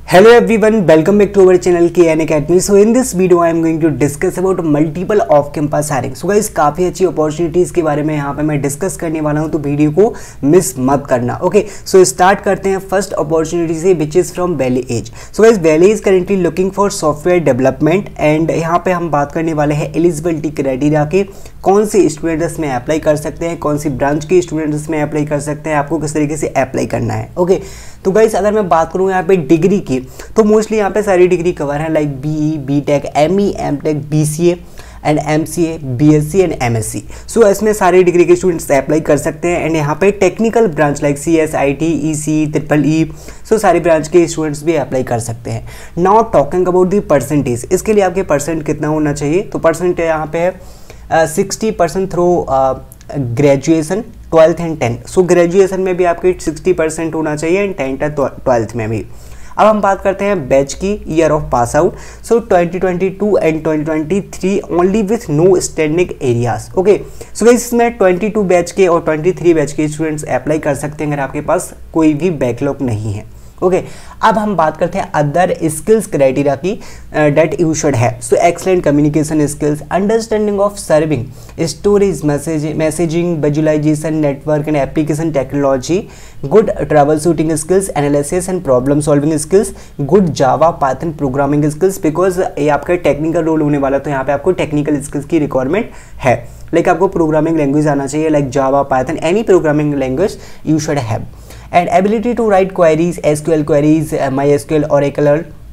Hello everyone, welcome back to our channel KN Academy. So in this video I am going to discuss about multiple off campus hiring. So guys काफ़ी अच्छी opportunities के बारे में यहाँ पे मैं discuss करने वाला हूँ, तो वीडियो को मिस मत करना. ओके, सो स्टार्ट करते हैं फर्स्ट अपॉर्चुनिटी से, which is from Valley Edge. So guys Valley is currently looking for software development and यहाँ पे हम बात करने वाले हैं एलिजिबिलिटी क्राइटेरिया के, कौन से स्टूडेंट्स में अप्लाई कर सकते हैं, कौन सी ब्रांच के स्टूडेंट्स में अप्लाई कर सकते हैं, आपको किस तरीके से अप्लाई करना है. ओके, तो गाइस अगर मैं बात करूँ यहाँ पे डिग्री की, तो मोस्टली यहाँ पे सारी डिग्री कवर है, like BE, BTech, ME, MTech, BCA and MCA, BSc and MSc. So इसमें सारी डिग्री के स्टूडेंट्स अप्लाई कर सकते हैं. एंड यहाँ पे technical branch like CS, IT, EC, EEE, so सारी ब्रांच के स्टूडेंट्स भी अप्लाई कर सकते हैं. Now talking about the percentage, इसके लिए आपके परसेंट कितना होना चाहिए, तो परसेंट यहाँ पे है 60% through graduation, 12th and 10th. So graduation में भी आपके 60% होना चाहिए एंड 10th 12th में भी. अब हम बात करते हैं बैच की, year of pass out. So 2022 and 2023 only with no standing arrears. Okay, so guys इसमें 22 बैच के और 23 बैच के स्टूडेंट्स अप्लाई कर सकते हैं अगर आपके पास कोई भी बैकलॉग नहीं है. ओके, अब हम बात करते हैं अदर स्किल्स क्राइटेरिया की that you should have. So excellent communication skills, understanding of serving, storage, messaging, visualisation, network and application technology, good troubleshooting skills, analysis and problem solving skills, good Java Python programming skills. Because ये आपका technical role होने वाला, तो यहाँ पे आपको technical skills की requirement है. लाइक आपको प्रोग्रामिंग लैंग्वेज आना चाहिए, like Java Python, any programming language you should have. And ability to write queries, SQL queries, MySQL, Oracle,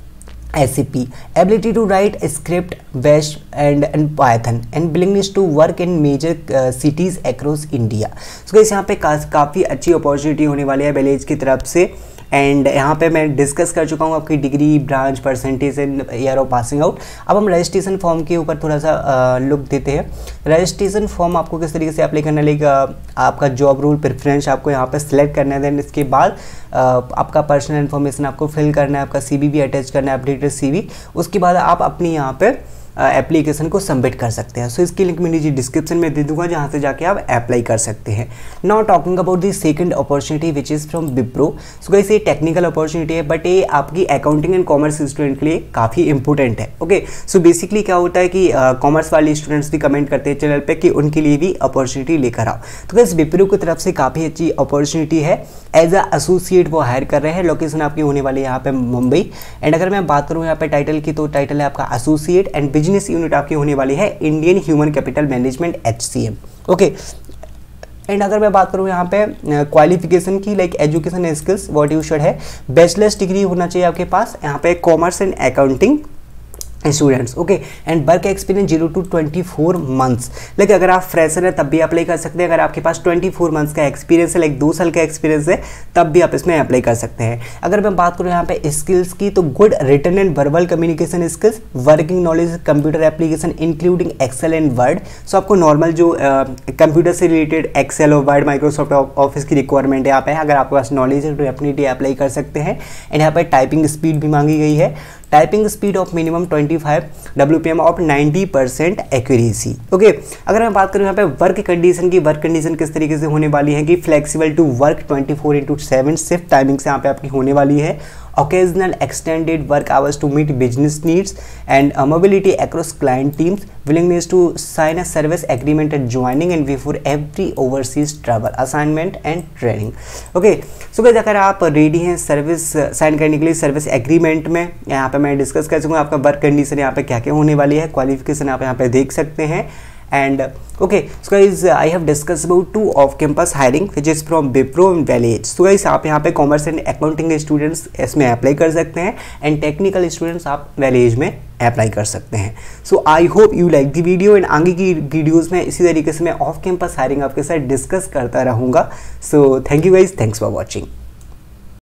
SAP. Ability to write script, Bash and Python. And willingness to work in major cities across India. So guys यहाँ पे काफ़ी अच्छी opportunity होने वाली है village की तरफ से. एंड यहाँ पे मैं डिस्कस कर चुका हूँ आपकी degree, branch, percentage and year of passing out. अब हम रजिस्ट्रेशन फॉर्म के ऊपर थोड़ा सा लुक देते हैं. रजिस्ट्रेशन फॉर्म आपको किस तरीके से अप्लाई करना है, आपका जॉब रोल प्रेफरेंस आपको यहाँ पे सिलेक्ट करना है. देन इसके बाद आपका पर्सनल इन्फॉर्मेशन आपको फिल करना है, आपका CV भी अटैच करना है, अपडेटेड CV. उसके बाद आप अपनी यहाँ पे एप्लीकेशन को सबमिट कर सकते हैं. सो इसकी लिंक मैं नीचे डिस्क्रिप्शन में दे दूंगा, जहाँ से जाके आप अप्लाई कर सकते हैं. Now talking about the second opportunity which is from Wipro. So guys ये टेक्निकल अपॉर्चुनिटी है, बट ये आपकी अकाउंटिंग एंड कॉमर्स स्टूडेंट के लिए काफ़ी इंपॉर्टेंट है. ओके, सो बेसिकली क्या होता है कि कॉमर्स वाले स्टूडेंट्स भी कमेंट करते हैं चैनल पर कि उनके लिए भी अपॉर्चुनिटी लेकर आओ. तो गाइस विप्रो की तरफ से काफ़ी अच्छी अपॉर्चुनिटी है. एज अ एसोसिएट वो हायर कर रहे हैं. लोकेशन आपकी होने वाली है यहाँ पे मुंबई. एंड अगर मैं बात करूँ यहाँ पे टाइटल की, तो टाइटल है आपका एसोसिएट एंड बिजनेस यूनिट आपकी होने वाली है Indian human capital management HCM. Okay, and अगर मैं बात करूँ यहाँ पे क्वालिफिकेशन की, like education skills what you should है, बैचलर्स डिग्री होना चाहिए आपके पास यहाँ पे commerce and accounting students. Okay, and work experience 0 to 24 months. Like अगर आप फ्रेशर है तब भी अप्लाई कर सकते हैं. अगर आपके पास 24 मंथ्स का एक्सपीरियंस है, लाइक 2 साल का एक्सपीरियंस है, तब भी आप इसमें अप्लाई कर सकते हैं. अगर मैं बात करूँ यहाँ पे स्किल्स की, तो good written and verbal communication skills, working knowledge computer application including excel and word. So आपको नॉर्मल जो कंप्यूटर से रिलेटेड एक्सेल और वर्ड, माइक्रोसॉफ्ट ऑफिस की रिक्वायरमेंट है यहाँ पे. अगर आपके पास नॉलेज है तो डेफिनेटली अप्लाई कर सकते हैं. एंड यहाँ पे टाइपिंग स्पीड भी मांगी गई है, typing speed of minimum 25 WPM of 90% accuracy. Okay, अगर मैं बात करूँ यहाँ पे वर्क कंडीशन की, वर्क कंडीशन किस तरीके से होने वाली है कि flexible to work 24/7 shift timing से यहाँ पे आपकी होने वाली है. occasional extended work hours to meet business needs and mobility across client teams, willingness to sign a service agreement at joining and before every overseas travel assignment and training. Okay, so guys अगर आप ready हैं service sign करने के लिए service agreement में, यहाँ पे मैं डिस्कस कर सकूँगा आपका वर्क कंडीशन यहाँ पे क्या क्या होने वाली है, क्वालिफिकेशन आप यहाँ पे देख सकते हैं. And okay, so guys I have discussed about 2 off-campus hiring which is from Wipro and Valley Edge. So guys आप यहाँ पे कॉमर्स एंड अकाउंटिंग स्टूडेंट्स इसमें अप्लाई कर सकते हैं एंड टेक्निकल स्टूडेंट्स आप Valley Edge में अप्लाई कर सकते हैं. So I hope you like the video and आगे की वीडियोज़ में इसी तरीके से मैं ऑफ कैंपस हायरिंग आपके साथ डिस्कस करता रहूँगा. So thank you guys, thanks for watching.